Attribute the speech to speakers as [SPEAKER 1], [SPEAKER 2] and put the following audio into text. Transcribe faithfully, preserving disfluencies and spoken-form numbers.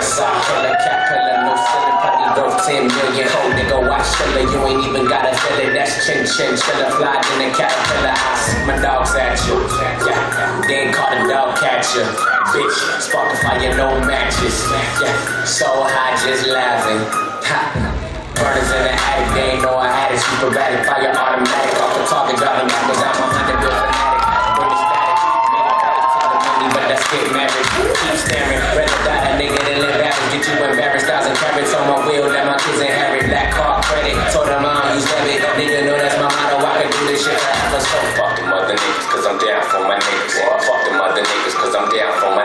[SPEAKER 1] homicide killer, cat killer, no ceiling, probably worth ten million. Ho nigga, watch killer, you ain't even gotta feel it. That's chin chin, chiller, fly in the caterpillar. I see my dogs at you, yeah. They ain't caught a dog catcher, bitch. Spark the fire, no matches, yeah. So high, just laughing, ha. Burners in the attic, they ain't know I had it. Super bad, fire automatic, off the target, driving backwards. I'm a hundred bill fanatic. Bring the static, make it credit to the money, but that's getting married. Keep staring, rather die a nigga than live average. Get you embarrassed, thousand carrots on my wheel, that my kids inherit. Black car credit, told them I don't use debit. Nigga know that's my motto, I can do this shit forever. So fuck them other niggas, cause I'm down for my niggas. Fuck them other niggas, cause I'm down for my